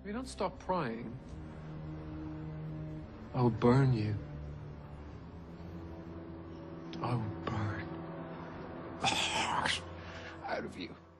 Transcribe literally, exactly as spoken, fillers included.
If you don't stop prying, I'll burn you. I'll burn the heart out of you.